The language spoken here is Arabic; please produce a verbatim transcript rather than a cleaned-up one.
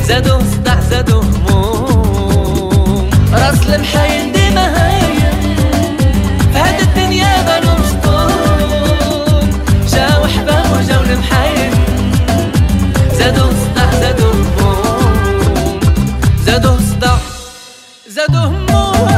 زادو صداع زادو هموم، راس المحاين ديما هايم في هاد الدنيا بانو مصدوم، جاو حباب وجاو المحاين، زادو صداع زادو هموم، زادو صداع زادو هموم.